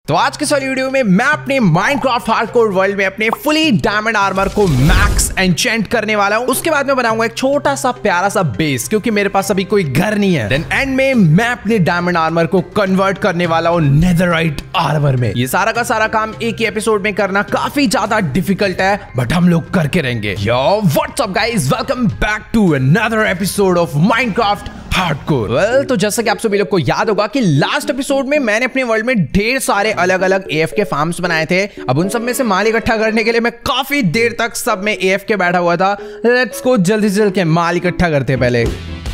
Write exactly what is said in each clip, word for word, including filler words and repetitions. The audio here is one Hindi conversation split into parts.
तो आज के सारी वीडियो में मैं अपने माइनक्राफ्ट हार्डकोर वर्ल्ड में अपने फुली डायमंड आर्मर को मैक्स एन्चेंट करने वाला हूं। उसके बाद मैं बनाऊंगा एक छोटा सा प्यारा सा बेस, क्योंकि मेरे पास अभी कोई घर नहीं है। देन एंड में मैं अपने डायमंड आर्मर को कन्वर्ट करने वाला हूं नेदरराइट आर्मर में। ये सारा का सारा काम एक ही एपिसोड में करना काफी ज्यादा डिफिकल्ट है, बट हम लोग करके रहेंगे। Yo what's up guys, welcome back to another episode of Minecraft hardcore. Well, तो जैसा कि आप सभी लोग को याद होगा कि लास्ट एपिसोड में मैंने अपने वर्ल्ड में ढेर सारे अलग अलग एएफके फार्म्स बनाए थे। अब उन सब में से माल इकट्ठा करने के लिए मैं काफी देर तक सब में एएफके बैठा हुआ था। लेट्स गो, जल्दी से जल्दी के माल इकट्ठा करते हैं पहले।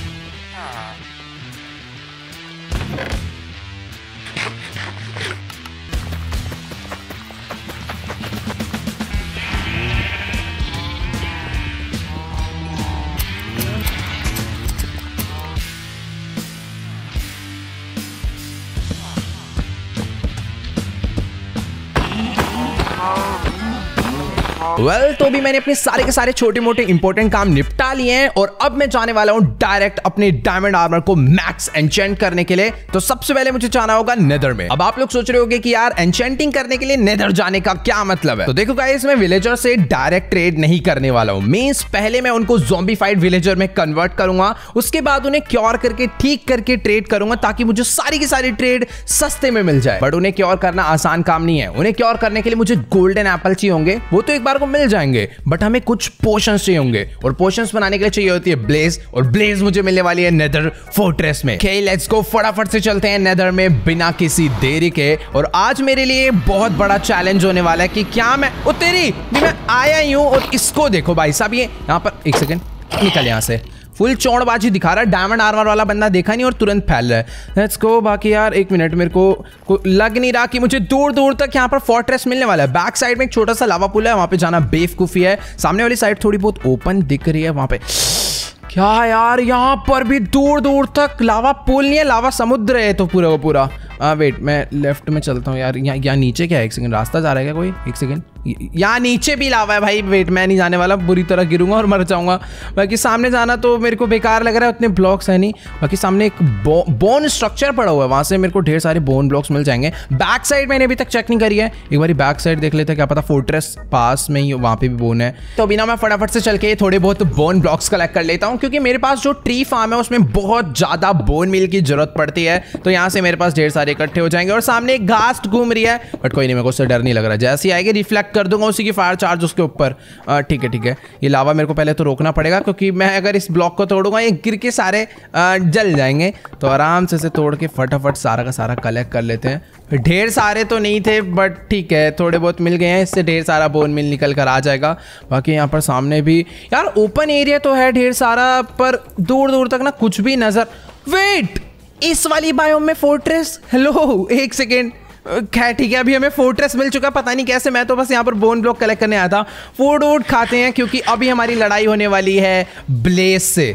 वेल well, तो भी मैंने अपने सारे के सारे छोटे मोटे इंपॉर्टेंट काम निपटा लिए हैं और अब मैं जाने वाला हूं डायरेक्ट अपने डायमंड आर्मर को मैक्स एन्चेंट करने के लिए। तो सबसे पहले मुझे जाना होगा नेदर में। अब आप लोग सोच रहे होंगे कि यार एन्चेंटिंग करने के लिए नेदर जाने का क्या मतलब है। तो देखो गाइस, मैं विलेजर से डायरेक्ट ट्रेड नहीं करने वाला हूं। मींस पहले मैं उनको ज़ॉम्बीफाइड विलेजर में कन्वर्ट करूंगा, उसके बाद उन्हें क्योर करके ठीक करके ट्रेड करूंगा, ताकि मुझे सारी की सारी ट्रेड सस्ते में मिल जाए। बट उन्हें क्योर करना आसान काम नहीं है। उन्हें क्योर करने के लिए मुझे गोल्डन एप्पल चाहिए होंगे, वो तो एक बार मिल जाएंगे, बट हमें कुछ पोशंस चाहिए होंगे और पोशंस बनाने के लिए चाहिए होती है ब्लेज, और ब्लेज मुझे मिलने वाली है नेदर फोर्ट्रेस में। ओके, लेट्स गो, फटाफट से चलते हैं नेदर में बिना किसी देरी के। और आज मेरे लिए बहुत बड़ा चैलेंज होने वाला है कि क्या मैं ओ तेरी मैं आया ही हूं और इसको देखो भाई साहब, ये यहां पर एक सेकंड निकल यहां से। फुल चौड़बाजी दिखा रहा है, डायमंड आर्मर वाला बंदा देखा नहीं और तुरंत फैल रहा है। Let's go. बाकी यार एक मिनट, मेरे को, को लग नहीं रहा कि मुझे दूर दूर तक यहाँ पर फोर्ट्रेस मिलने वाला है। बैक साइड में एक छोटा सा लावा पुल है, वहां पे जाना बेवकूफी है। सामने वाली साइड थोड़ी बहुत ओपन दिख रही है, वहां पे क्या यार, यहाँ पर भी दूर दूर तक लावा पुल नहीं है, लावा समुद्र है तो पूरा का पूरा। आ, वेट, मैं लेफ्ट में चलता हूँ यार। यहाँ यहाँ नीचे क्या है? एक सेकंड, रास्ता जा रहा है क्या कोई? एक सेकंड, यहाँ नीचे भी लावा है भाई। वेट, मैं नहीं जाने वाला, बुरी तरह गिरूंगा और मर जाऊंगा। बाकी सामने जाना तो मेरे को बेकार लग रहा है, उतने ब्लॉक्स है नहीं। बाकी सामने एक बो, बोन स्ट्रक्चर पड़ा हुआ है, वहां से मेरे को ढेर सारे बोन ब्लॉक्स मिल जाएंगे। बैक साइड मैंने अभी तक चेक नहीं करी है, एक बार बैक साइड देख लेते हैं, क्या पता फोर्ट्रेस पास में ही वहां पे भी बोन है। तो बिना मैं फटाफट से चल के थोड़े बहुत बोन ब्लॉक्स कलेक्ट कर लेता हूँ, क्योंकि मेरे पास जो ट्री फार्म है उसमें बहुत ज्यादा बोन मिल की जरूरत पड़ती है। तो यहाँ से मेरे पास ढेर सारे इकट्ठे हो जाएंगे। और सामने एक घास घूम रही है, बट कोई नहीं, मेरे को उससे डर नहीं लग रहा। जैसे ही आएगी रिफ्लेक्ट कर दूंगा उसी की फायर चार्ज उसके ऊपर। ठीक है ठीक है, ये लावा मेरे को पहले तो रोकना पड़ेगा, क्योंकि मैं अगर इस ब्लॉक को तोड़ूंगा ये गिर के सारे आ, जल जाएंगे। तो आराम से से तोड़ के फटाफट सारा का सारा कलेक्ट कर लेते हैं। ढेर सारे तो नहीं थे, बट ठीक है, थोड़े बहुत मिल गए हैं, इससे ढेर सारा बोन मिल निकल कर आ जाएगा। बाकी यहाँ पर सामने भी यार ओपन एरिया तो है ढेर सारा, पर दूर दूर तक ना कुछ भी नजर। वेट, इस वाली बायोम में फोर्ट्रेस? हेलो, एक सेकेंड, खैर ठीक है, अभी हमें फोर्ट्रेस मिल चुका, पता नहीं कैसे। मैं तो बस यहाँ पर बोन ब्लॉक कलेक्ट करने आया था। फूड वूड खाते हैं, क्योंकि अभी हमारी लड़ाई होने वाली है ब्लेज से।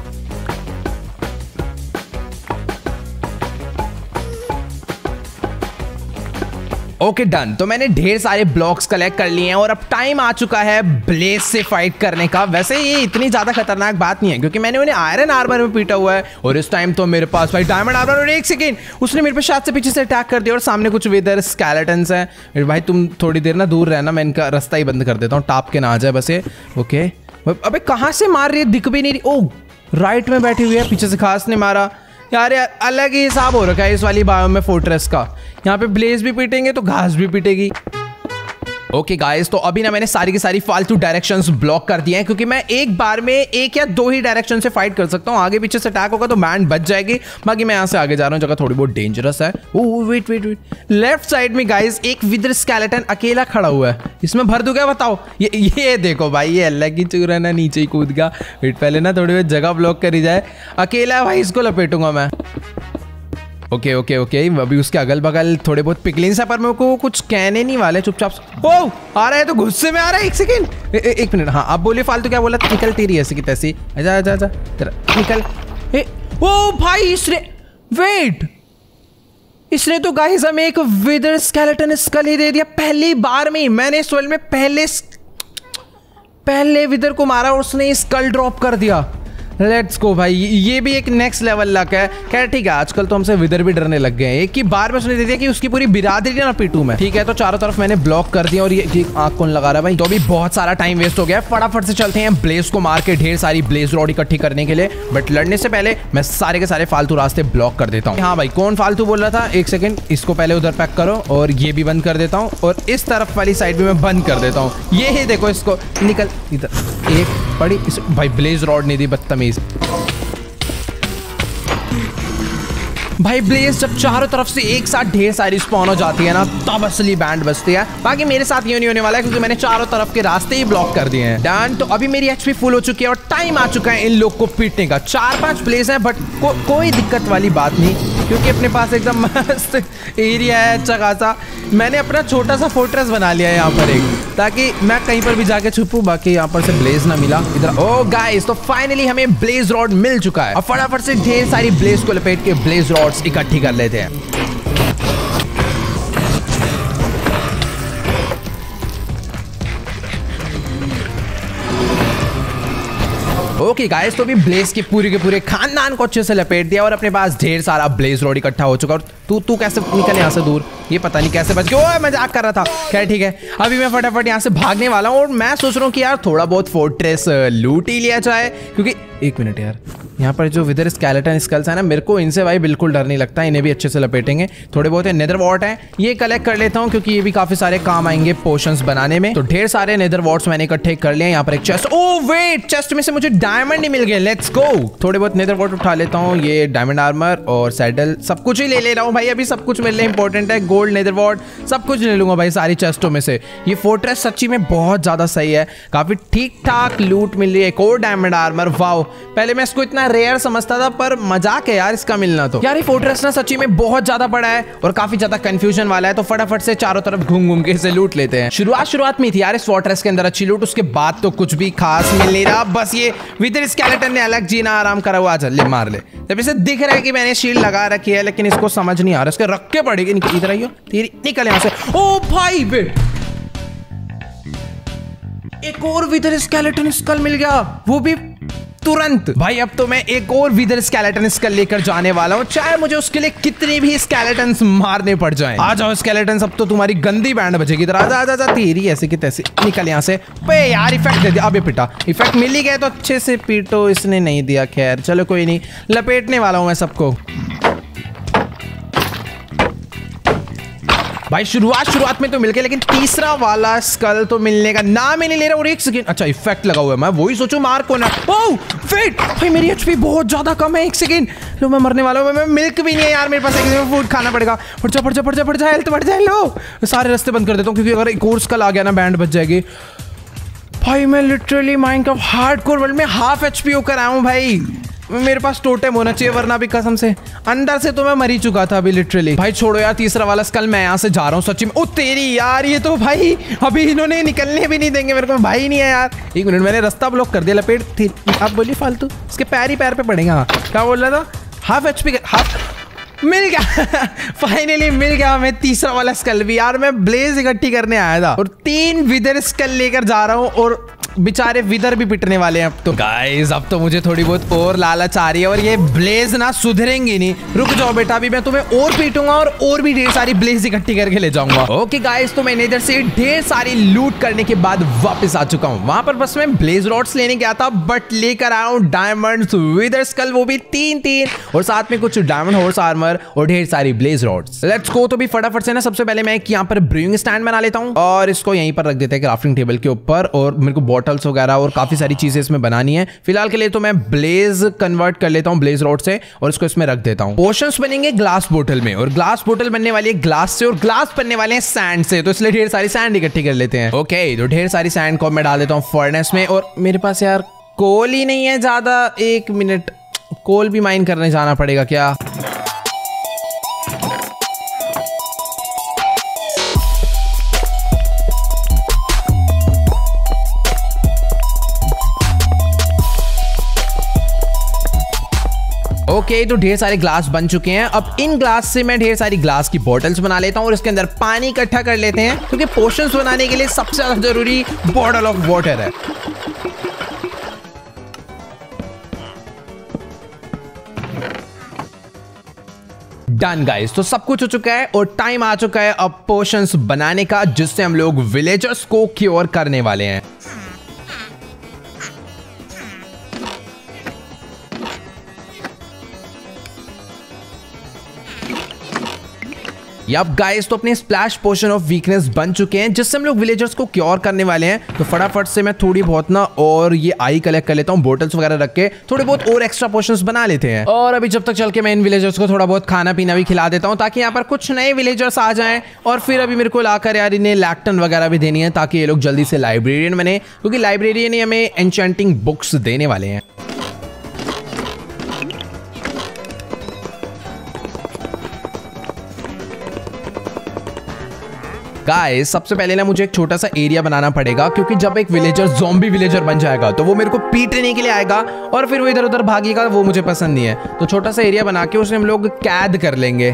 Okay done. तो मैंने ढेर सारे ब्लॉक्स कलेक्ट कर लिए हैं और अब टाइम आ चुका है ब्लेज से फाइट करने का। वैसे ये इतनी ज्यादा खतरनाक बात नहीं है, क्योंकि मैंने उन्हें आयरन आर्मर में पीटा हुआ है, और इस टाइम तो मेरे पास भाई डायमंड आर्मर। और एक सेकेंड, उसने मेरे पे शायद से पीछे से अटैक कर दिया, और सामने कुछ विदर स्केलेटन्स हैं। भाई तुम थोड़ी देर ना दूर रहना, मैं इनका रास्ता ही बंद कर देता हूँ, टाप के ना आ जाए बस ये। ओके, अबे कहाँ से मार रही है, दिख भी नहीं रही। ओ राइट में बैठी हुई है, पीछे से घास ने मारा। यार यार अलग ही हिसाब हो रखा है इस वाली बायोम में फोर्ट्रेस का। यहाँ पे ब्लेज भी पीटेंगे तो घास भी पीटेगी। ओके गाइस, तो अभी ना मैंने सारी की सारी फालतू डायरेक्शंस ब्लॉक कर दिए हैं, क्योंकि मैं एक बार में एक या दो ही डायरेक्शन से फाइट कर सकता हूँ। आगे पीछे से अटैक होगा तो मैन बच जाएगी। बाकी मैं यहाँ से आगे जा रहा हूँ, जगह थोड़ी बहुत डेंजरस है। Oh wait wait wait, left side में गाइस एक विदर स्केलेटन अकेला खड़ा हुआ है, इसमें भर दूं क्या बताओ? ये ये देखो भाई, ये अलग ही चूर है ना, नीचे ही कूद गया। वेट, पहले ना थोड़ी बहुत जगह ब्लॉक करी जाए। अकेला भाई, इसको लपेटूंगा मैं। ओके ओके ओके, अभी उसके अगल बगल थोड़े बहुत पिकलिंग्स है, पर मेरे को कुछ कहने नहीं वाले, चुपचाप। ओ आ रहा है तो गुस्से में आ रहा है। एक सेकेंड, एक मिनट, हाँ आप बोलिए फालतू क्या बोला? निकल तेरी ऐसी की तैसी, आजा आजा आजा तेरा निकल। ए, ओ भाई इसने, वेट, इसने तो गाइस हमें एक विदर स्केलेटन स्कल ही दे दिया पहली बार में। मैंने इस वर्ल्ड में पहले पहले विदर को मारा और उसने स्कल ड्रॉप कर दिया। लेट्स गो भाई, ये भी एक नेक्स्ट लेवल लक है। खैर ठीक है, आजकल तो हमसे विदर भी डरने लग गए हैं। एक की बार में उसने दे दिया कि उसकी पूरी बिरादरी ना पीटू मैं। ठीक है, तो चारों तरफ मैंने ब्लॉक कर दिया और ये आंख कौन लगा रहा है भाई। तो अभी बहुत सारा टाइम वेस्ट हो गया। फटाफट से चलते हैं ब्लेज को मार के ढेर सारी ब्लेज रॉड इकट्ठी करने के लिए। बट लड़ने से पहले मैं सारे के सारे फालतू रास्ते ब्लॉक कर देता हूँ। हाँ भाई, कौन फालतू बोल रहा था? एक सेकंड, इसको पहले उधर पैक करो और ये भी बंद कर देता हूँ और इस तरफ वाली साइड भी मैं बंद कर देता हूँ। ये ही देखो, इसको निकल इधर। एक पड़ी इस, भाई ब्लेज रॉड नहीं दी, बदतमीज। भाई ब्लेज जब चारों तरफ से एक साथ ढेर सारी स्पॉन हो जाती है ना, तब असली बैंड बजती है। बाकी मेरे साथ ये नहीं होने वाला है क्योंकि मैंने चारों तरफ के रास्ते ही ब्लॉक कर दिए हैं। डन। तो अभी मेरी एचपी फुल हो चुकी है और टाइम आ चुका है इन लोग को पीटने का। चार पांच ब्लेज हैं बट को, कोई दिक्कत वाली बात नहीं क्योंकि अपने पास एकदम मस्त एरिया है, अच्छा खासा। मैंने अपना छोटा सा फोर्ट्रेस बना लिया है यहाँ पर एक, ताकि मैं कहीं पर भी जाके छुपूं। बाकी यहाँ पर से ब्लेज ना मिला इधर। ओ गाइस, तो फाइनली हमें ब्लेज रॉड मिल चुका है। अब फटाफट से ढेर सारी ब्लेज को लपेट के ब्लेज रॉड्स इकट्ठी कर लेते हैं। ओके गाइस, तो भी ब्लेज के पूरे के पूरे खानदान को अच्छे से लपेट दिया और अपने पास ढेर सारा ब्लेज रॉड इकट्ठा हो चुका। और तू तू कैसे निकल यहाँ से दूर? ये पता नहीं कैसे बच गया। ओए मजाक कर रहा था। खैर ठीक है, अभी मैं फटाफट यहाँ से भागने वाला हूँ और मैं सोच रहा हूँ कि यार थोड़ा बहुत फोर्ट्रेस लूट ही लिया जाए क्योंकि एक मिनट यार, यहाँ पर जो विदर स्केलेटन स्कल्स है ना, मेरे को इनसे भाई बिल्कुल डर नहीं लगता। इन्हें भी अच्छे से लपेटेंगे। थोड़े बहुत नेदर वॉट हैं, ये कलेक्ट कर लेता हूँ क्योंकि ये भी काफी सारे काम आएंगे पोशंस बनाने में। तो ढेर सारे नेदर वॉट्स मैंने इकट्ठे कर लिए। यहाँ पर एक चेस्ट, ओ वेट, चेस्ट में से मुझे डायमंड ही मिल गए। Let's go. थोड़े बहुत नेदर वॉट उठा लेता हूँ। ये डायमंड आर्मर और सैडल सब कुछ ही ले ले रहा हूँ भाई। अभी सब कुछ मेरे लिए इंपॉर्टेंट है। गोल्ड, नेदर वॉट सब कुछ ले लूंगा भाई सारी चेस्टों में से। ये फोर्ट्रेस सच्ची में बहुत ज्यादा सही है, काफी ठीक ठाक लूट मिल रही है। एक और डायमंड आर्मर, वाओ। पहले मैं इसको इतना रेयर समझता था पर मजाक है यार इसका मिलना। तो यार ये फोर्ट्रेस ना सच्ची में बहुत ज्यादा बड़ा है और काफी ज्यादा कंफ्यूजन वाला है। तो फटाफट से चारों तरफ घूम घूम के इसे लूट लेते हैं। शुरुआत शुरुआत में थी यार इस फोर्ट्रेस के अंदर अच्छी लूट, उसके बाद तो कुछ भी खास मिल नहीं रहा। बस ये विदर स्केलेटन ने अलग जीना आराम करा हुआ। चल ले मार ले। जब इसे दिख रहा है कि मैंने शील्ड लगा रखी है लेकिन इसको समझ नहीं आ रहा, इसके रख के पड़ेगी। इधर आइयो, तेरी निकल यहाँ से। ओ भाई वेट, एक और विदर स्केलेटन स्कल मिल गया, वो भी तुरंत। भाई अब तो मैं एक और विदर स्केलेटन स्कल लेकर जाने वाला हूँ, चाहे मुझे उसके लिए कितने भी स्केलेटन्स मारने पड़ जाएं। आ जाओ स्केलेटन्स, अब तो तुम्हारी गंदी बैंड बजेगी। इधर आजा आजा आजा, तेरी ऐसे की तैसे। निकल यहाँ से। बे यार इफेक्ट दे दिया। अबे पिटा, इफेक्ट मिल ही गया तो अच्छे से पीटो। इसने नहीं दिया, खैर चलो कोई नहीं, लपेटने वाला हूँ मैं सबको। भाई शुरुआत शुरुआत में तो मिल गया लेकिन तीसरा वाला स्कल तो मिलने का नाम ही नहीं ले रहा। और एक सेकंड, अच्छा इफेक्ट लगा हुआ है, मैं वही सोचूं मार को ना। ओह वेट, भाई मेरी एचपी बहुत ज्यादा कम है। एक सेकंड, लो मैं मरने वाला हूं। मैं मिल्क भी नहीं है यार मेरे पास, एक फूड खाना पड़ेगा। फट जा फट जा फट जा फट जा, हेल्थ बढ़ जाए। लो सारे रास्ते बंद कर देता हूं क्योंकि अगर एक और स्कल आ गया ना बैंड बच जाएगी। भाई मैं लिटरली माइनक्राफ्ट हार्डकोर वर्ल्ड में हाफ एचपी होकर आया हूं भाई। मेरे पास टोटेम होना चाहिए वरना भी कसम से अंदर से तो मैं मर ही चुका था अभी लिटरली। भाई छोड़ो यार, तीसरा वाला स्कल मैं यहाँ से जा रहा हूँ सच्ची में। ओ तेरी यार, ये तो भाई अभी इन्होंने निकलने भी नहीं देंगे मेरे को। भाई नहीं है यार, एक मिनट, मैंने रास्ता ब्लॉक कर दिया। लपेट थी आप बोली फालतू, इसके पैर ही पैर पे पड़ेगा। क्या बोल रहा था? हाफ एचपी, हाफ मिल गया। फाइनली मिल गया हमें तीसरा वाला स्कल भी। यार मैं ब्लेज इकट्ठी करने आया था और तीन विदर स्कल लेकर जा रहा हूँ और बेचारे विदर भी पिटने वाले हैं अब तो। गाइस अब तो मुझे थोड़ी बहुत और लालच आ रही है और ये ब्लेज ना सुधरेंगी नहीं। रुक जाओ बेटा, अभी मैं तुम्हें और पीटूंगा और और भी ढेर सारी ब्लेज इकट्ठी करके ले जाऊंगा। ओके गाइस, तो मैं इधर से ढेर सारी लूट करने के बाद वापस आ चुका हूँ। वहां पर बस मैं ब्लेज रॉड्स लेने गया था बट लेकर आया हूँ डायमंड्स, विदर स्कल, वो भी तीन तीन, और साथ में कुछ डायमंड हॉर्स आर्मर और ढेर सारी ब्लेज रॉड्स। Let's go. तो भी फटाफट से ना सबसे पहले मैं एक यहाँ पर ब्रूइंग स्टैंड बना लेता हूँ और इसको यहीं पर रख देते हैं क्राफ्टिंग टेबल के ऊपर। और मेरे को बॉटल्स वगैरह और काफी सारी चीजें इसमें बनानी है। फिलहाल के लिए तो मैं ब्लेज कन्वर्ट कर लेता हूं ब्लेज रॉड से और इसको इसमें रख देता हूं। पोशंस बनेंगे ग्लास बोतल में और ग्लास बोतल बनने वाली है ग्लास से और ग्लास बनने वाले हैं सैंड से, तो इसलिए ढेर सारी सैंड इकट्ठी कर लेते हैं। ओके, तो ढेर सारी सैंड को मैं डाल देता हूं फर्नेस में। और मेरे पास यार कोल ही नहीं है ज्यादा। एक मिनट, कोल भी माइन करने जाना पड़ेगा क्या? ओके okay, तो ढेर सारे ग्लास बन चुके हैं। अब इन ग्लास से मैं ढेर सारी ग्लास की बॉटल्स बना लेता हूं और इसके अंदर पानी इकट्ठा कर लेते हैं क्योंकि पोशंस बनाने के लिए सबसे ज्यादा जरूरी बॉटल ऑफ वाटर है। डन गाइस, तो सब कुछ हो चुका है और टाइम आ चुका है अब पोशंस बनाने का, जिससे हम लोग विलेजर्स को क्योर करने वाले हैं। यप गाइस, तो अपने स्प्लैश पोशन ऑफ वीकनेस बन चुके हैं, जिससे हम लोग विलेजर्स को क्योर करने वाले हैं। तो फटाफट से मैं थोड़ी बहुत ना और ये आई कलेक्ट कर लेता हूँ, बोटल्स वगैरह रख के थोड़े बहुत और एक्स्ट्रा पोशंस बना लेते हैं। और अभी जब तक चल के मैं इन विलेजर्स को थोड़ा बहुत खाना पीना भी खिला देता हूँ, ताकि यहाँ पर कुछ नए विलेजर्स आ जाएं। और फिर अभी मेरे को लाकर यार इन्हें लैक्टन वगैरह भी देनी है, ताकि ये लोग जल्दी से लाइब्रेरियन बने, क्योंकि लाइब्रेरियन ही हमें एन्चेंटिंग बुक्स देने वाले हैं। गाइस, सबसे पहले ना मुझे एक छोटा सा एरिया बनाना पड़ेगा, क्योंकि जब एक विलेजर ज़ॉम्बी विलेजर बन जाएगा तो वो मेरे को पीटने के लिए आएगा और फिर वो इधर उधर भागेगा, वो मुझे पसंद नहीं है। तो छोटा सा एरिया बना के उसे हम लोग कैद कर लेंगे।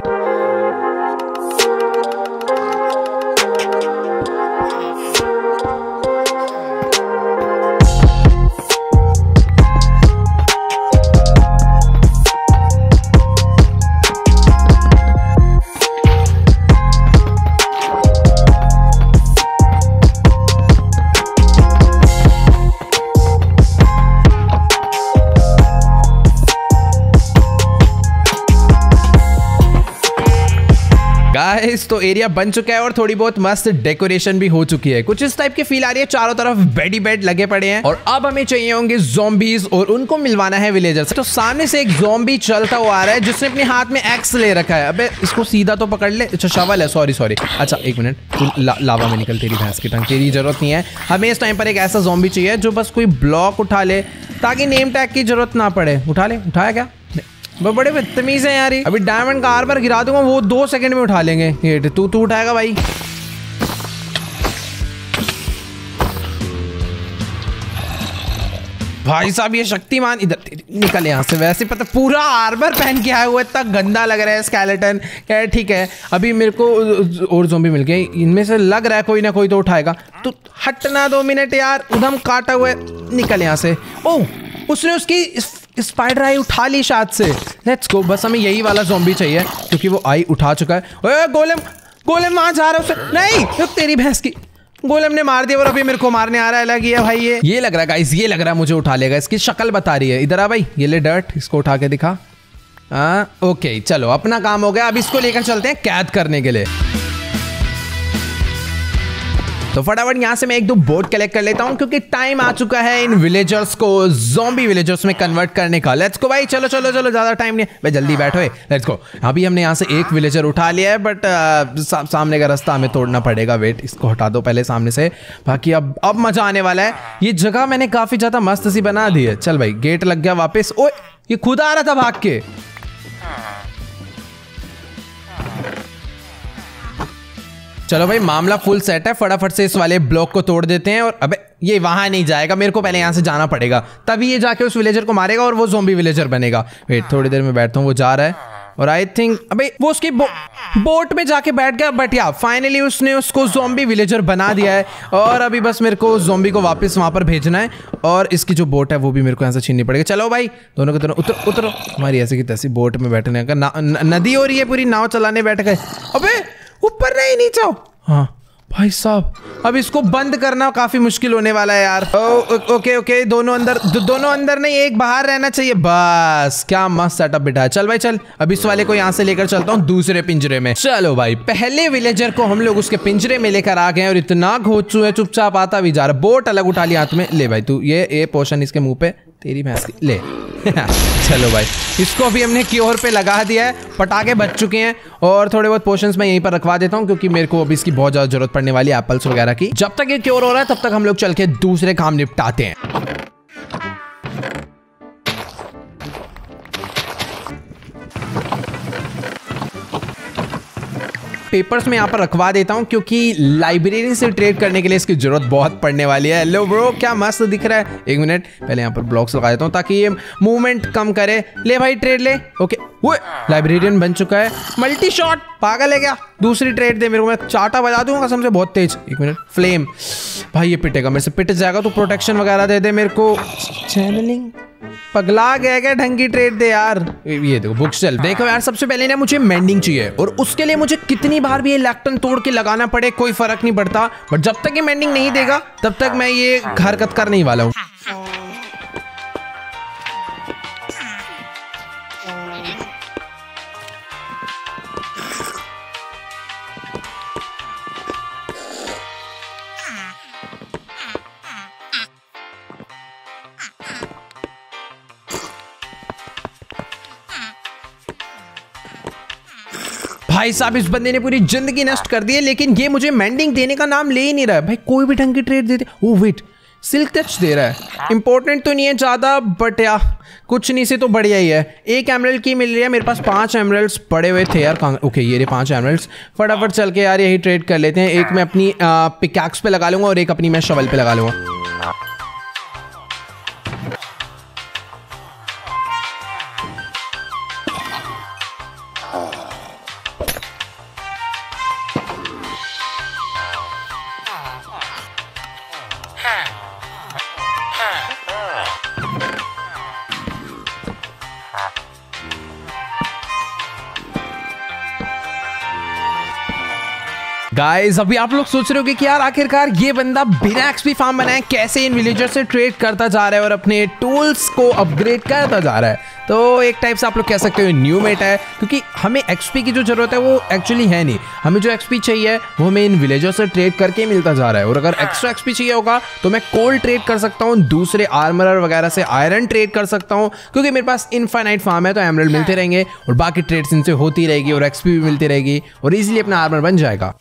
गाइस, तो एरिया बन चुका है और थोड़ी बहुत मस्त डेकोरेशन भी हो चुकी है। कुछ इस टाइप की फील आ रही है, चारों तरफ बेड ही बेड लगे पड़े हैं। और अब हमें चाहिए होंगे ज़ॉम्बीज और उनको मिलवाना है विलेजर्स। तो सामने से एक ज़ॉम्बी चलता हुआ आ रहा है, जिसने अपने हाथ में एक्स ले रखा है। अबे इसको सीधा तो पकड़ ले। अच्छा शवल है, सॉरी सॉरी। अच्छा एक मिनट, ला, लावा में निकल तेरी भैंस की टंग, तेरी जरूरत नहीं है। हमें इस टाइम पर एक ऐसा ज़ॉम्बी चाहिए जो बस कोई ब्लॉक उठा ले, ताकि नेम टैग की जरूरत ना पड़े। उठा ले, उठाया क्या? वो बड़े बदतमीज है यार। अभी डायमंड का आर्मर गिरा दूंगा, वो दो सेकंड में उठा लेंगे। ये तू तू उठाएगा भाई? भाई साहब ये शक्तिमान इधर निकल यहाँ से। वैसे पता पूरा आर्मर पहन के आया हुआ, इतना गंदा लग रहा है स्केलेटन। क्या ठीक है, अभी मेरे को और ज़ॉम्बी मिल गए, इनमें से लग रहा है कोई ना कोई तो उठाएगा। तो हटना दो मिनट यार, उधम काटा हुआ है, निकल यहाँ से। ओह, उसने उसकी स्पाइडर आई उठा ली शायद से। लेट्स गो, बस हमें यही वाला ज़ॉम्बी चाहिए, क्योंकि वो आई उठा चुका है। ओए गोलेम, गोलेम वहां जा रहा है उसे। नहीं, तो तेरी भैंस की, गोलेम ने मार दिया और अभी मेरे को मारने आ रहा है। अलग ही है भाई ये ये लग रहा है गाइस, ये लग रहा है मुझे उठा लेगा। इसकी शक्ल बता रही है। इधर आ भाई, ये ले डर्ट, इसको उठा के दिखा। हाँ ओके, चलो अपना काम हो गया। अब इसको लेकर चलते हैं कैद करने के लिए। तो फटाफट यहाँ से मैं एक दो बोट कलेक्ट कर लेता हूँ, क्योंकि टाइम आ चुका है इन विलेजर्स को ज़ॉम्बी विलेजर्स में कन्वर्ट करने का। लेट्स गो भाई, चलो चलो चलो, ज्यादा टाइम नहीं है भाई, जल्दी बैठो। Let's go. अभी हमने यहाँ से एक विलेजर उठा लिया है, बट सा, सामने का रास्ता हमें तोड़ना पड़ेगा। वेट, इसको हटा दो पहले सामने से। बाकी अब अब मजा आने वाला है। ये जगह मैंने काफी ज्यादा मस्त सी बना दी है। चल भाई, गेट लग गया वापस। ओए, ये खुद आ रहा था भाग के। चलो भाई, मामला फुल सेट है। फटाफट से इस वाले ब्लॉक को तोड़ देते हैं। और अबे ये वहां नहीं जाएगा, मेरे को पहले यहां से जाना पड़ेगा, तभी ये जाके उस विलेजर को मारेगा और वो ज़ॉम्बी विलेजर बनेगा। वेट, थोड़ी देर में बैठता हूँ। वो जा रहा है और आई थिंक अबे वो उसकी बो, बोट में जाके बैठ गया। बट या फाइनली उसने उसको ज़ॉम्बी विलेजर बना दिया है। और अभी बस मेरे को ज़ॉम्बी को वापस वहां पर भेजना है, और इसकी जो बोट है वो भी मेरे को यहाँ से छीननी पड़ेगी। चलो भाई, दोनों के दोनों उतर उतरो। हमारी ऐसी की तैसी बोट में बैठने का न, न, नदी हो रही है पूरी, नाव चलाने बैठ गए। अबे ऊपर नहीं, नीचे आओ। हाँ भाई साहब, अब इसको बंद करना काफी मुश्किल होने वाला है यार। ओ, ओके ओके, दोनों अंदर, दो, दोनों अंदर नहीं, एक बाहर रहना चाहिए। बस क्या मस्त सेटअप बिठा है। चल भाई चल, अब इस वाले को यहाँ से लेकर चलता हूँ दूसरे पिंजरे में। चलो भाई, पहले विलेजर को हम लोग उसके पिंजरे में लेकर आ गए और इतना घोचू है, चुपचाप आता भी जा रहा। बोट अलग उठा लिया हाथ में। ले भाई तू, ये ये पोशन इसके मुंह पे, तेरी भैंस की, ले। चलो भाई, इसको अभी हमने क्योर पे लगा दिया है। पटाखे बच चुके हैं और थोड़े बहुत पोशंस मैं यहीं पर रखवा देता हूँ, क्योंकि मेरे को अभी इसकी बहुत ज्यादा जरूरत पड़ने वाली है, एप्पल्स वगैरह की। जब तक ये क्योर हो रहा है तब तक हम लोग चल के दूसरे काम निपटाते हैं। पेपर्स में यहाँ पर रखवा देता हूँ, क्योंकि लाइब्रेरी से ट्रेड करने के लिए इसकी जरूरत बहुत पड़ने वाली है। हेलो ब्रो, क्या मस्त दिख रहा है। एक मिनट, पहले यहाँ पर ब्लॉक्स लगा देता हूँ ताकि ये मूवमेंट कम करे। ले भाई ट्रेड ले। ओके, वो लाइब्रेरियन बन चुका है। मल्टी शॉट, पागल है क्या? दूसरी ट्रेड दे मेरे को, मैं चाटा बजा दूंगा कसम से, बहुत तेज। एक मिनट, फ्लेम भाई ये पिटेगा मेरे से, पिट जाएगा तो प्रोटेक्शन वगैरह दे दे मेरे को। चैनलिंग पगला गया क्या? ढंग की ट्रेड दे यार। ये देखो बुक चल। देखो यार, सबसे पहले ना मुझे मेंडिंग चाहिए और उसके लिए मुझे कितनी बार भी ये लैक्टन तोड़ के लगाना पड़े कोई फर्क नहीं पड़ता, बट जब तक ये मेंडिंग नहीं देगा तब तक मैं ये हरकत कर नहीं वाला हूँ। भाई साहब, इस बंदे ने पूरी जिंदगी नष्ट कर दी है, लेकिन ये मुझे मेंडिंग देने का नाम ले ही नहीं रहा है। भाई कोई भी ढंग की ट्रेड देते। ओह वेट, सिल्क टच दे रहा है। इंपॉर्टेंट तो नहीं है ज्यादा, बट यार कुछ नहीं से तो बढ़िया ही है। एक एमरल्ड की मिल रही है, मेरे पास पांच एमरल्ड्स पड़े हुए थे यार। ओके ये रहे पांच एमरल्ड्स। फटाफट चल के यार यही ट्रेड कर लेते हैं। एक मैं अपनी पिकैक्स पे लगा लूंगा और एक अपनी मैं शवल पे लगा लूंगा। गाइस, अभी आप लोग सोच रहे होंगे कि यार आखिरकार ये बंदा बिना एक्सपी फार्म बनाए कैसे इन विलेजर से ट्रेड करता जा रहा है और अपने टूल्स को अपग्रेड करता जा रहा है। तो एक टाइप से आप लोग कह सकते हो न्यू मेट है, क्योंकि हमें एक्सपी की जो जरूरत है वो एक्चुअली है नहीं। हमें जो एक्सपी चाहिए वो हमें इन विलेजर से ट्रेड करके मिलता जा रहा है। और अगर एक्स्ट्रा एक्सपी चाहिए होगा तो मैं कोल ट्रेड कर सकता हूँ, दूसरे आर्मरर वगैरह से आयरन ट्रेड कर सकता हूँ, क्योंकि मेरे पास इनफाइनाइट फार्म है। तो एमरल्ड मिलते रहेंगे और बाकी ट्रेड्स इनसे होती रहेगी और एक्सपी भी मिलती रहेगी और इजीली अपना आर्मर बन जाएगा।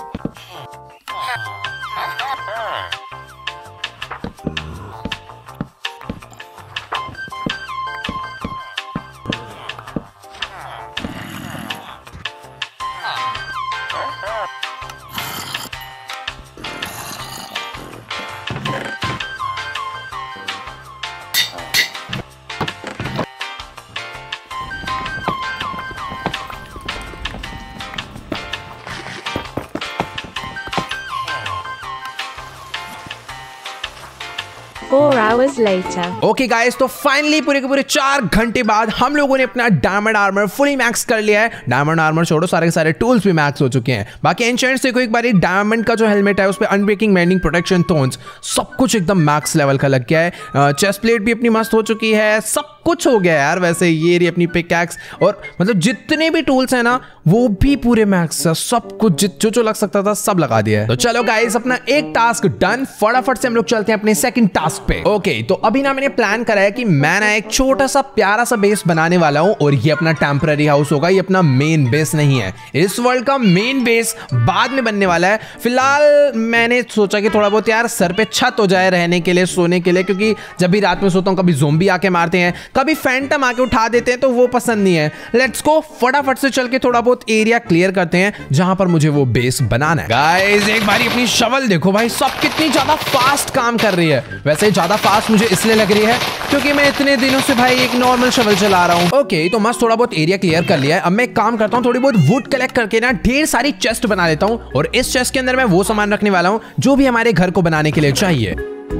Four hours later. Okay guys, तो फाइनली पूरे के पूरे चार घंटे बाद हम लोगों ने अपना डायमंड आर्मर फुली मैक्स कर लिया है। डायमंड आर्मर छोड़ो, सारे के सारे टूल्स भी मैक्स हो चुके हैं। बाकी एन्शेंट्स देखो एक बारी, डायमंड का जो हेलमेट है उस पे अनब्रेकिंग, मेंडिंग, प्रोटेक्शन, थोन्स सब कुछ एकदम मैक्स लेवल का लग गया है। चेस्ट प्लेट भी अपनी मस्त हो चुकी है, सब कुछ हो गया यार। वैसे ये रही अपनी पिकैक्स और मतलब जितने भी टूल्स हैं ना वो भी पूरे मैक्स है। सब कुछ जो जो लग सकता था सब लगा दिया है। तो चलो गाइस, अपना एक टास्क डन। फटाफट से हम लोग चलते हैं अपने सेकंड टास्क पे। ओके तो अभी ना मैंने प्लान करा है कि मैं ना एक छोटा सा प्यारा सा बेस बनाने वाला हूं और ये अपना टेम्पररी हाउस होगा। ये अपना मेन बेस नहीं है। इस वर्ल्ड का मेन बेस बाद में बनने वाला है। फिलहाल मैंने सोचा कि थोड़ा बहुत यार सर पे छत हो जाए रहने के लिए, सोने के लिए, क्योंकि जब भी रात में सोता हूं कभी ज़ोंबी आके मारते हैं, कभी फैंटम आके उठा देते हैं, तो वो पसंद नहीं है। लेट्स गो, फटाफट से चल के थोड़ा बहुत एरिया क्लियर करते हैं जहां पर मुझे वो बेस बनाना है। गाइस एक बारी अपनी शवल देखो भाई, सब कितनी ज्यादा फास्ट काम कर रही है। वैसे ज्यादा फास्ट मुझे इसलिए लग रही है क्योंकि मैं इतने दिनों से भाई एक नॉर्मल शवल चला रहा हूँ। ओके तो मस्त थोड़ा बहुत एरिया क्लियर कर लिया है। अब मैं एक काम करता हूँ, थोड़ी बहुत वुड कलेक्ट करके ना ढेर सारी चेस्ट बना लेता हूँ और इस चेस्ट के अंदर मैं वो सामान रखने वाला हूँ जो भी हमारे घर को बनाने के लिए चाहिए।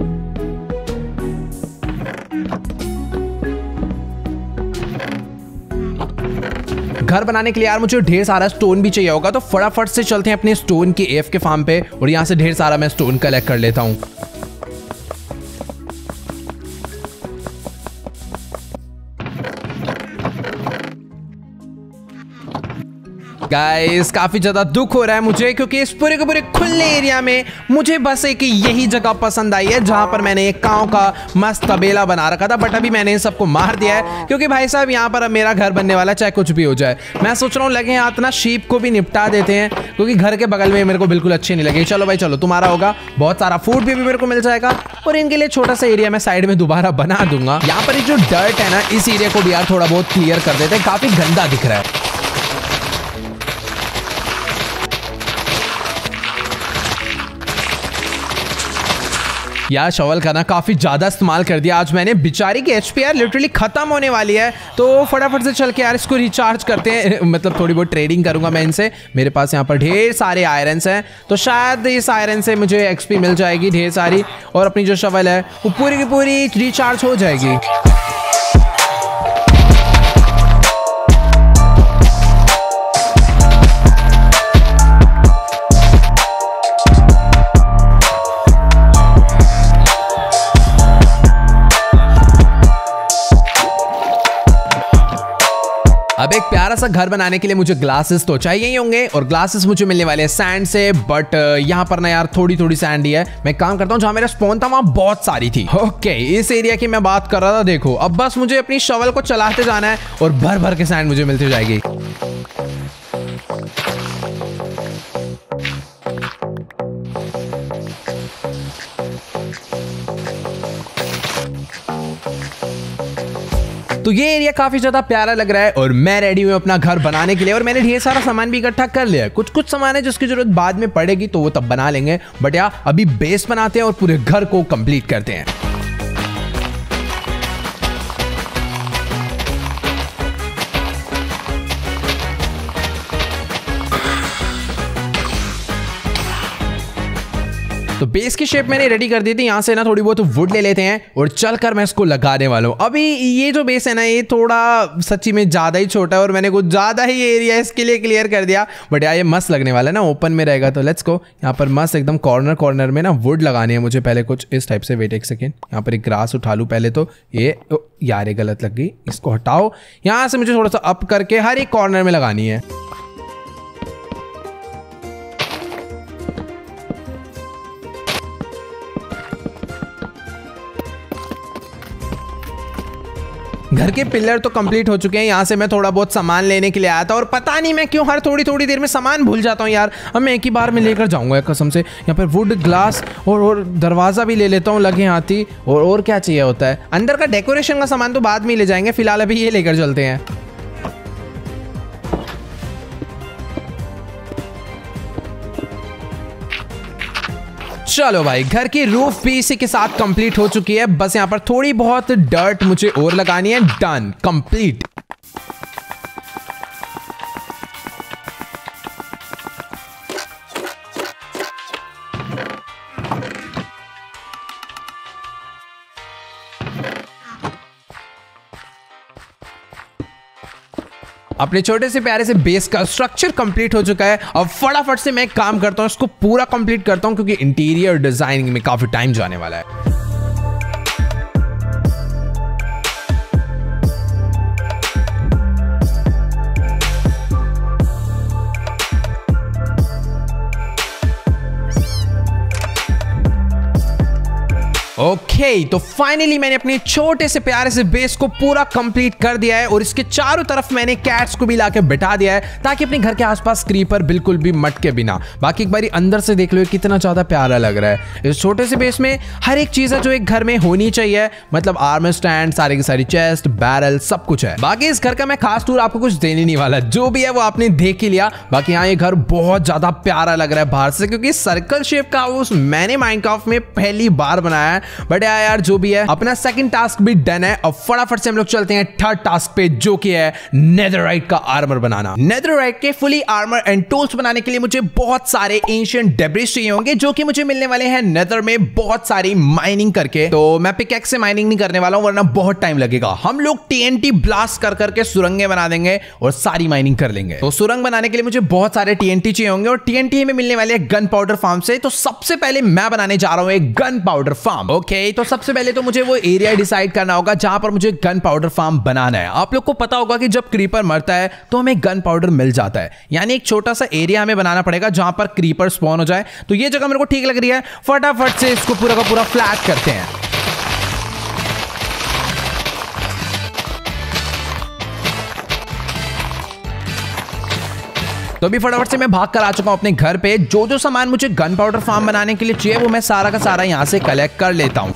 घर बनाने के लिए यार मुझे ढेर सारा स्टोन भी चाहिए होगा, तो फटाफट से चलते हैं अपने स्टोन की एफ के फार्म पे और यहाँ से ढेर सारा मैं स्टोन कलेक्ट कर लेता हूँ। गाइस काफी ज्यादा दुख हो रहा है मुझे, क्योंकि इस पूरे के पूरे खुले एरिया में मुझे बस एक यही जगह पसंद आई है जहां पर मैंने एक कांव का मस्त तबेला बना रखा था। बट अभी मैंने इन सबको मार दिया है, क्योंकि भाई साहब यहाँ पर अब मेरा घर बनने वाला, चाहे कुछ भी हो जाए। मैं सोच रहा हूँ लगे हाथ ना शीप को भी निपटा देते हैं, क्योंकि घर के बगल में मेरे को बिल्कुल अच्छे नहीं लगे। चलो भाई चलो, तुम्हारा होगा, बहुत सारा फूड भी, भी मेरे को मिल जाएगा और इनके लिए छोटा सा एरिया मैं साइड में दोबारा बना दूंगा। यहाँ पर जो डर्ट है ना, इस एरिया को भी यार थोड़ा बहुत क्लियर कर देते हैं, काफी गंदा दिख रहा है। यार शवल का ना काफी ज्यादा इस्तेमाल कर दिया आज मैंने। बेचारी की एचपी यार लिटरली खत्म होने वाली है, तो फटाफट से चल के यार इसको रिचार्ज करते हैं। मतलब थोड़ी बहुत ट्रेडिंग करूंगा मैं इनसे। मेरे पास यहाँ पर ढेर सारे आयरन्स हैं, तो शायद इस आयरन से मुझे एक्सपी मिल जाएगी ढेर सारी और अपनी जो शवल है वो पूरी की पूरी रिचार्ज हो जाएगी। सा घर बनाने के लिए मुझे ग्लासेस तो चाहिए ही होंगे और ग्लासेस मुझे मिलने वाले हैं सैंड से, बट यहाँ पर ना यार थोड़ी थोड़ी सैंड ही है। मैं काम करता हूँ जहाँ मेरा स्पॉन था वहां बहुत सारी थी। ओके, इस एरिया की मैं बात कर रहा था। देखो अब बस मुझे अपनी शवल को चलाते जाना है और भर भर के सैंड मुझे मिलती जाएगी। तो ये एरिया काफी ज्यादा प्यारा लग रहा है और मैं रेडी हूँ अपना घर बनाने के लिए। और मैंने ढेर सारा सामान भी इकट्ठा कर लिया है। कुछ कुछ सामान है जिसकी जरूरत बाद में पड़ेगी तो वो तब बना लेंगे, बट यार अभी बेस बनाते हैं और पूरे घर को कंप्लीट करते हैं। तो बेस की शेप मैंने रेडी कर दी थी। यहाँ से ना थोड़ी बहुत वुड ले लेते हैं और चलकर मैं इसको लगाने वाला हूँ। अभी ये जो बेस है ना ये थोड़ा सच्ची में ज़्यादा ही छोटा है और मैंने कुछ ज़्यादा ही एरिया इसके लिए क्लियर कर दिया, बट यार ये मस्त लगने वाला है ना, ओपन में रहेगा। तो लेट्स गो। यहाँ पर मस्त एकदम कॉर्नर कॉर्नर में ना वुड लगानी है मुझे पहले कुछ इस टाइप से। वेट एक सेकेंड, यहाँ पर एक ग्रास उठा लूँ पहले। तो ये यार ये गलत लग गई, इसको हटाओ। यहाँ से मुझे थोड़ा सा अप करके हर एक कॉर्नर में लगानी है। घर के पिलर तो कंप्लीट हो चुके हैं। यहाँ से मैं थोड़ा बहुत सामान लेने के लिए आया था और पता नहीं मैं क्यों हर थोड़ी थोड़ी देर में सामान भूल जाता हूँ यार। अब मैं एक ही बार में लेकर जाऊंगा कसम से। यहाँ पर वुड, ग्लास और और दरवाजा भी ले लेता हूँ लगे हाथी। और और क्या चाहिए होता है, अंदर का डेकोरेशन का सामान तो बाद में ले जाएंगे, फिलहाल अभी ये लेकर चलते हैं। चलो भाई, घर की रूफ भी इसी के साथ कंप्लीट हो चुकी है। बस यहाँ पर थोड़ी बहुत डर्ट मुझे और लगानी है। Done, complete. अपने छोटे से प्यारे से बेस का स्ट्रक्चर कंप्लीट हो चुका है। अब फटाफट से मैं काम करता हूं, इसको पूरा कंप्लीट करता हूं क्योंकि इंटीरियर डिजाइनिंग में काफी टाइम जाने वाला है। ओके okay, तो फाइनली मैंने अपने छोटे से प्यारे से बेस को पूरा कंप्लीट कर दिया है और इसके चारों तरफ मैंने कैट्स को भी लाके बिठा दिया है ताकि अपने घर के आसपास क्रीपर बिल्कुल भी मटके बिना। बाकी एक बारी अंदर से देख लो कितना ज्यादा प्यारा लग रहा है। इस छोटे से बेस में हर एक चीज है जो एक घर में होनी चाहिए, मतलब आर्मर स्टैंड, सारी की सारी चेस्ट, बैरल, सब कुछ है। बाकी इस घर का मैं खास टूर आपको कुछ देने नहीं वाला, जो भी है वो आपने देख ही लिया। बाकी यहाँ ये घर बहुत ज्यादा प्यारा लग रहा है बाहर से क्योंकि सर्कल शेप का हाउस मैंने माइनक्राफ्ट में पहली बार बनाया है। बट यार, यार जो भी है, अपना सेकंड टास्क भी डन है। अब फटाफट से हम लोग चलते हैं थर्ड टास्क पे, जो कि है नेदरराइट का आर्मर बनाना। नेदरराइट के फुली आर्मर एंड टूल्स बनाने के लिए मुझे बहुत सारे एंशिएंट डेब्रिस चाहिए होंगे जो कि मुझे मिलने वाले हैं नेदर में बहुत सारी माइनिंग करके। तो मैं पिकैक्स से माइनिंग नहीं करने वाला हूं वरना बहुत टाइम लगेगा। हम लोग टीएनटी ब्लास्ट कर करके सुरंगें बना देंगे और सारी माइनिंग कर लेंगे। तो सुरंग बनाने के लिए मुझे बहुत सारे टीएनटी चाहिए होंगे और टीएनटी में मिलने वाले गन पाउडर फार्म से। तो सबसे पहले मैं बनाने जा रहा हूं एक गन पाउडर फार्म। ओके, तो सबसे पहले तो मुझे वो एरिया डिसाइड करना होगा जहां पर मुझे गन पाउडर फार्म बनाना है। आप लोग को पता होगा कि जब क्रीपर मरता है तो हमें गन पाउडर मिल जाता है, यानी एक छोटा सा एरिया हमें बनाना पड़ेगा जहां पर क्रीपर स्पॉन हो जाए। तो ये जगह मेरे को ठीक लग रही है, फटाफट से इसको पूरा का पूरा फ्लैट करते हैं। तो अभी फटाफट से मैं भाग कर आ चुका हूं अपने घर पे। जो जो सामान मुझे गन पाउडर फार्म बनाने के लिए चाहिए वो मैं सारा का सारा यहां से कलेक्ट कर लेता हूं।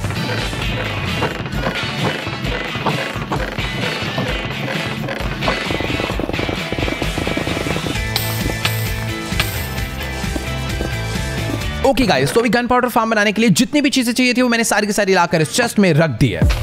ओके गाइस, तो अभी गन पाउडर फार्म बनाने के लिए जितनी भी चीजें चाहिए थी वो मैंने सारी की सारी लाकर इस चेस्ट में रख दी है।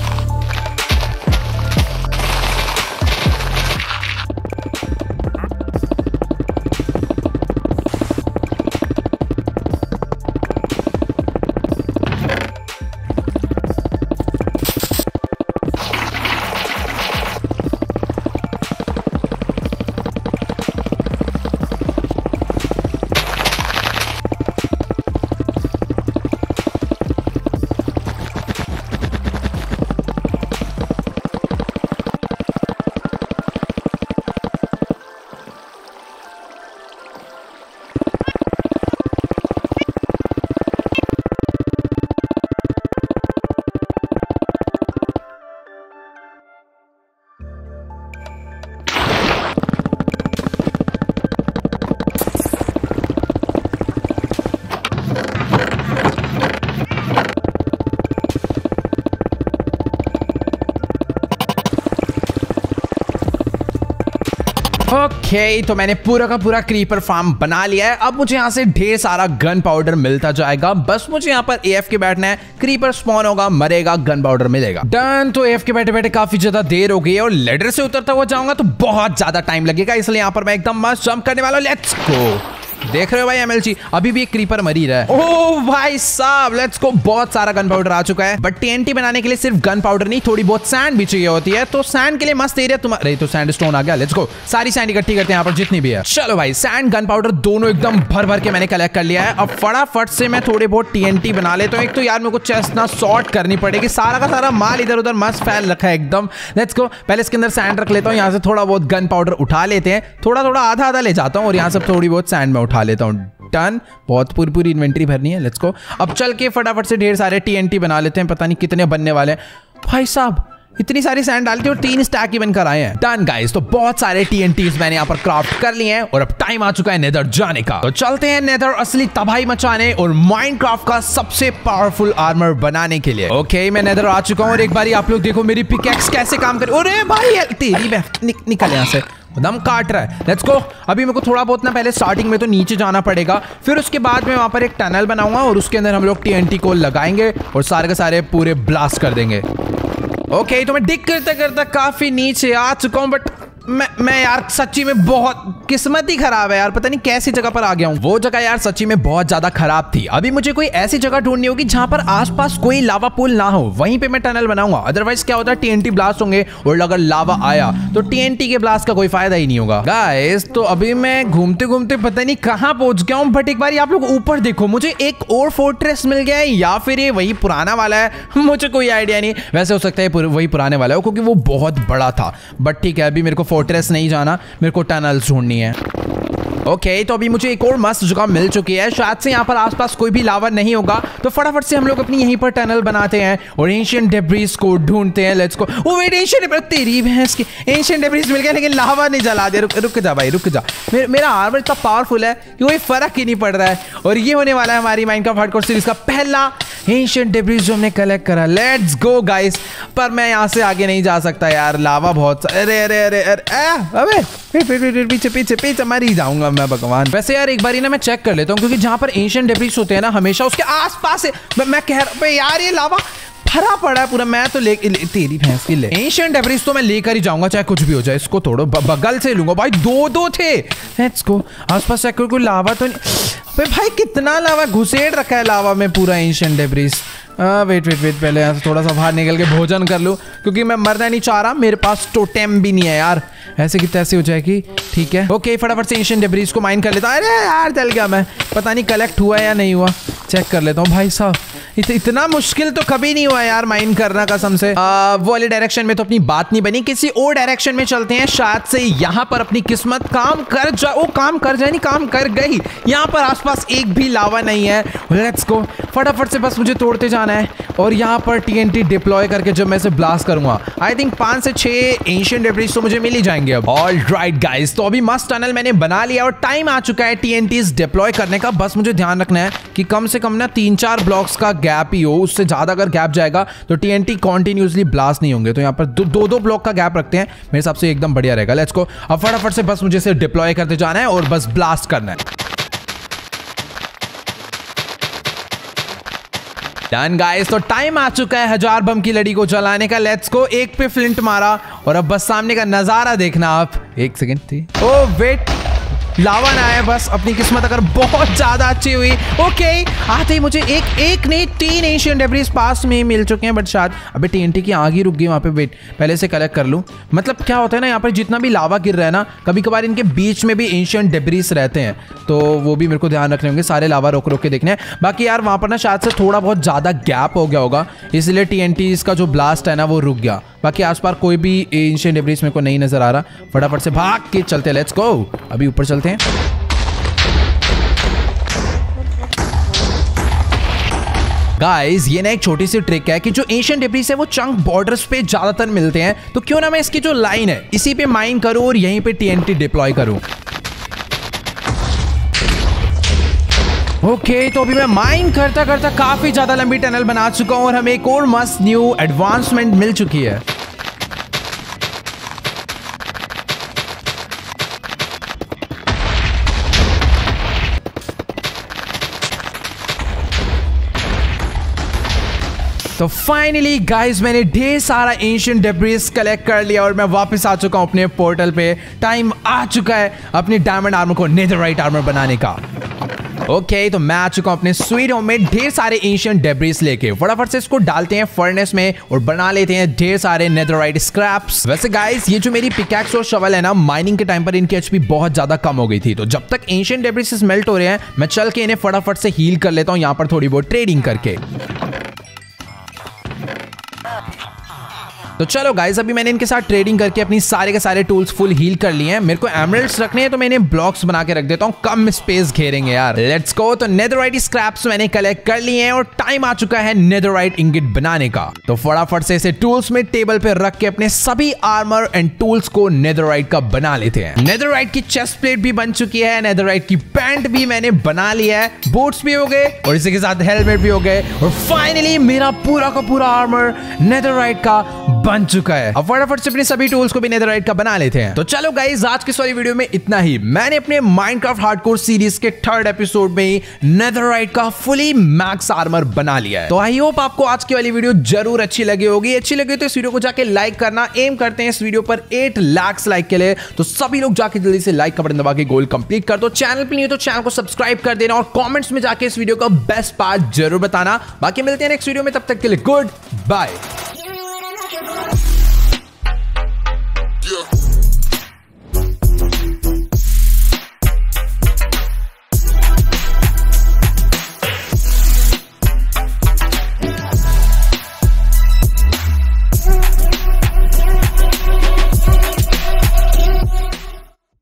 ओके तो मैंने पूरा का पूरा क्रीपर फार्म बना लिया है। अब मुझे यहाँ से ढेर सारा गन पाउडर मिलता जाएगा। बस मुझे यहाँ पर एएफ के बैठना है, क्रीपर स्पॉन होगा, मरेगा, गन पाउडर मिलेगा। डन। तो एएफ के बैठे बैठे काफी ज्यादा देर हो गई है और लेडर से उतरता हुआ जाऊंगा तो बहुत ज्यादा टाइम लगेगा, इसलिए यहाँ पर मैं एकदम मस्त जंप करने वाला हूँ। Let's go. देख रहे हो भाई एमएलजी, अभी भी एक क्रीपर मरी रहा है। ओह भाई साहब, लेट्स गो। बहुत सारा गन पाउडर आ चुका है, बट टीएनटी बनाने के लिए सिर्फ गन पाउडर नहीं, थोड़ी बहुत सैंड भी चाहिए होती है। तो सैंड के लिए मस्त एरिया तुम्हारे, तो सैंड स्टोन आ गया। लेट्स गो, सारी सैंड इकट्ठी करते हैं यहाँ पर जितनी भी है। चलो भाई, सैंड गन पाउडर दोनों एकदम भर भर के मैंने कलेक्ट कर लिया है। अब फटाफट से मैं थोड़े बहुत टीएनटी बना लेता हूँ। एक तो यार मेरे को चेस्ट ना सॉर्ट करनी पड़ेगी, सारा का सारा माल इधर उधर मस्त फैल रखा है एकदम। लेट्स गो, पहले इसके अंदर सैंड रख लेता हूँ, यहाँ से थोड़ा बहुत गन पाउडर उठा लेते हैं, थोड़ा थोड़ा आधा आधा ले जाता हूँ और यहाँ से थोड़ी बहुत सैंड में उठा लेता हूँ। टन, बहुत पूरी पूरी इन्वेंट्री भरनी है। Let's go. अब चल के फटाफट से ढेर सारे टीएनटी बना लेते हैं, पता नहीं कितने बनने वाले हैं। भाई साहब, इतनी सारी सैंड डालती और तीन स्टैक ही बनकर आए हैं। डन गाइस, तो बहुत सारे टीएनटीज मैंने यहाँ पर क्राफ्ट कर लिए हैं और अब टाइम आ चुका है नेदर जाने का। तो चलते हैं नेदर असली तबाही मचाने और माइनक्राफ्ट का सबसे पावरफुल आर्मर बनाने के लिए। ओके, मैं नेदर आ चुका हूँ और एक बार आप लोग देखो मेरी पिकैक्स कैसे काम करे। अरे भाई तेरी मैं नि, निकल यहाँ से, दम काट रहा है। Let's go. अभी मेरे को थोड़ा बहुत ना पहले स्टार्टिंग में तो नीचे जाना पड़ेगा, फिर उसके बाद में वहां पर एक टनल बनाऊंगा और उसके अंदर हम लोग टीएनटी को लगाएंगे और सारे के सारे पूरे ब्लास्ट कर देंगे। ओके okay, तो मैं डिग करते करते काफी नीचे आ चुका हूँ, बट मैं मैं यार सच्ची में बहुत किस्मत ही खराब है यार, पता नहीं कैसी जगह पर आ गया हूँ। वो जगह यार सच्ची में बहुत ज्यादा खराब थी। अभी मुझे कोई ऐसी जगह ढूंढनी होगी जहां पर आसपास कोई लावा पूल ना हो, वहीं पे मैं टनल बनाऊंगा। अदरवाइज क्या होता है, टीएनटी ब्लास्ट होंगे और अगर लावा आया तो टीएनटी के ब्लास्ट का कोई फायदा ही नहीं होगा। गाइस, तो अभी मैं घूमते घूमते पता नहीं कहाँ पहुंच गया हूँ, बट एक बार आप लोग ऊपर देखो, मुझे एक और फोर्ट्रेस मिल गया है, या फिर ये वही पुराना वाला है, मुझे कोई आइडिया नहीं। वैसे हो सकता है वही पुराने वाला हो क्योंकि वो बहुत बड़ा था, बट ठीक है, अभी मेरे को फोर्ट्रेस नहीं जाना, मेरे को टनल्स ढूंढनी है। ओके okay, तो अभी मुझे एक और मस्त जगह मिल चुकी है। शायद से यहाँ पर आसपास कोई भी लावा नहीं होगा, तो फटाफट से हम लोग अपनी यहीं पर टनल बनाते हैं और एंशिएंट डेब्रिस को ढूंढते हैं। Let's go. Oh wait, ancient debris, तेरी भैंस की एंशिएंट डेब्रिस मिल गया, लेकिन लावा नहीं जला दे। रुक रुक जा भाई, रुक जा। मेर, मेरा आर्मर इतना पावरफुल है कि कोई फर्क ही नहीं पड़ रहा है। और ये होने वाला है हमारी माइनक्राफ्ट हार्डकोर सीरीज का पहला एंशिएंट डेब्रिस जो हमने कलेक्ट करा। Let's go guys. पर मैं यहाँ से आगे नहीं जा सकता यार, लावा बहुत। अरे अरे अरे अरे अबे पीछे पीछे पीछे मर ही जाऊंगा मैं, भगवान। वैसे यार एक बार ना मैं चेक कर लेता हूँ, क्योंकि जहाँ पर एंशिएंट डेब्रिस होते हैं ना, हमेशा उसके आसपास मैं, मैं कह रहा यार ये लावा भरा पड़ा है पूरा। मैं तो ले, ले तेरी भैंस की ले एंशिएंट डेब्रिस तो मैं लेकर ही जाऊंगा, चाहे कुछ भी हो जाए। इसको तोड़ो, बगल से लूंगा भाई, दो दो थे। Let's go. आसपास चेक करो, कोई लावा तो नहीं। भाई कितना लावा घुसेड़ रखा है लावा में पूरा ancient debris. Wait wait wait पहले यहाँ से थोड़ा सा बाहर निकल के भोजन कर लूँ, क्योंकि मैं मरना नहीं चाह रहा। मेरे पास टोटेम भी नहीं है यार, ऐसे की तैसे हो जाएगी। ठीक है, ओके, फटाफट से एंशिएंट डेब्रिस को माइन कर लेता हूँ। अरे यार जल गया मैं, पता नहीं कलेक्ट हुआ या नहीं हुआ, चेक कर लेता हूँ। भाई साहब इत, इतना मुश्किल तो कभी नहीं हुआ यार माइन करना, कसम से। आ, वो वाले डायरेक्शन में तो अपनी बात नहीं बनी, किसी और डायरेक्शन में चलते हैं। शायद से यहाँ पर अपनी किस्मत काम कर जा ओ काम कर जाए नहीं, काम कर गई। यहाँ पर आसपास एक भी लावा नहीं है। Let's go. फटाफट से बस मुझे तोड़ते जाना है और यहाँ पर टीएनटी डिप्लॉय करके जब मैं इसे ब्लास्ट करूंगा, आई थिंक पांच से छह एंशिएंट डेब्रिस तो मुझे मिल ही जाएंगे अब। ऑल राइट गाइस, तो अभी मस्त टनल मैंने बना लिया और टाइम आ चुका है टीएनटीज डिप्लॉय करने का। बस मुझे ध्यान रखना है कि कम से कम ना तीन चार ब्लॉक्स का गैप ही हो, उससे ज्यादा अगर गैप जाएगा तो टीएनटी कॉन्टिन्यूसली ब्लास्ट नहीं होंगे। तो यहाँ पर दो दो, दो ब्लॉक का गैप रखते हैं, मेरे हिसाब से एकदम बढ़िया रहेगा। Let's go. अब फटाफट से बस मुझे इसे डिप्लॉय करते जाना है और बस ब्लास्ट करना है। डन गाइस, तो टाइम आ चुका है हजार बम की लड़ी को जलाने का। Let's go. एक पे फ्लिंट मारा और अब बस सामने का नजारा देखना आप। एक सेकंड थी। ओ वेट, लावा ना आया, बस अपनी किस्मत अगर बहुत ज्यादा अच्छी हुई। ओके, आते ही मुझे एक एक नहीं तीन एंशिएंट डेब्रिस पास में ही मिल चुके हैं, बट शायद अबे टीएनटी की आग ही रुक गई वहां पे। वेट, पहले से कलेक्ट कर लूं। मतलब क्या होता है ना, यहाँ पर जितना भी लावा गिर रहा है ना, कभी कभार इनके बीच में भी एंशिएंट डेब्रिस रहते हैं, तो वो भी मेरे को ध्यान रखने होंगे। सारे लावा रोक रोक के देखने हैं। बाकी यार वहां पर ना शायद से थोड़ा बहुत ज्यादा गैप हो गया होगा, इसलिए टीएनटी इसका जो ब्लास्ट है ना वो रुक गया। बाकी आसपास कोई भी एंशिएंट डेब्रिस मेरे को नहीं नजर आ रहा। फटाफट से भाग के चलते हैं। Let's go. अभी ऊपर चलते हैं। गाइस, ये ना एक छोटी सी ट्रिक है कि जो एंशिएंट डेब्रिस है वो चंक बॉर्डर्स पे ज्यादातर मिलते हैं, तो क्यों ना मैं इसकी जो लाइन है इसी पे माइन करूं और यहीं पे टीएनटी डिप्लॉय करूं। ओके okay, तो अभी मैं माइन करता करता काफी ज्यादा लंबी टनल बना चुका हूं और हमें एक और मस्त न्यू एडवांसमेंट मिल चुकी है। तो फाइनली गाइस मैंने ढेर सारा एंशिएंट डेब्रिस कलेक्ट कर लिया और मैं वापस आ चुका हूं अपने पोर्टल पे। टाइम आ चुका है अपनी डायमंड आर्मर को नेदरराइट आर्मर बनाने का। ओके okay, तो मैं आ चुका हूं अपने स्वीट होम में ढेर सारे एंशिएंट डेब्रिस लेके। फटाफट से इसको डालते हैं फर्नेस में और बना लेते हैं ढेर सारे नेदरराइट स्क्रैप्स। वैसे गाइस ये जो मेरी पिकैक्स और शवल है ना, माइनिंग के टाइम पर इनकी एचपी बहुत ज्यादा कम हो गई थी। तो जब तक एंशिएंट डेब्रिस मेल्ट हो रहे हैं मैं चल के इन्हें फटाफट से हील कर लेता हूं यहां पर थोड़ी बहुत ट्रेडिंग करके। तो चलो गाइस अभी मैंने इनके साथ ट्रेडिंग करके अपनी सारे के सारे टूल्स फुल हील कर लिए हैं। मेरे को एमरल्ड्स रखने हैं तो मैं इन्हें ब्लॉक्स बना के रख देता हूं, कम स्पेस घेरेंगे यार। Let's go. तो नेदरराइट स्क्रैप्स मैंने कलेक्ट कर लिए हैं और टाइम आ चुका है नेदरराइट इंगिट बनाने का। तो फटाफट से इसे टूल्स में टेबल पे रख के अपने सभी आर्मर एंड टूल्स को नेदरराइट का बना लेते हैं। नेदरराइट की चेस्ट प्लेट भी बन चुकी है, नेदरराइट की पैंट भी मैंने बना लिया है, बूट्स भी हो गए और इसी के साथ हेलमेट भी हो गए और फाइनली मेरा पूरा का पूरा आर्मर नेदरराइट का बन चुका है। अब फटाफट से अपने सभी टूल्स को भी नेदरराइट का बना लेते हैं। तो चलो गाइस आज की इस वाली वीडियो में इतना ही। मैंने अपने माइनक्राफ्ट हार्डकोर सीरीज के थर्ड एपिसोड में ही नेदरराइट का फुली मैक्स आर्मर बना लिया है। तो आई होप आपको आज की वाली वीडियो जरूर अच्छी लगी होगी। अच्छी लगी तो इस वीडियो को जाके लाइक करना। एम करते हैं इस वीडियो पर एट लाख लाइक के लिए, तो सभी लोग जाके जल्दी से लाइक का बटन दबा के गोल कंप्लीट कर दो। चैनल पे नहीं हो तो चैनल को सब्सक्राइब कर देना और कमेंट्स में जाके इस वीडियो का बेस्ट पार्ट जरूर बताना। बाकी मिलते हैं नेक्स्ट वीडियो में, तब तक के लिए गुड बाय। Yeah.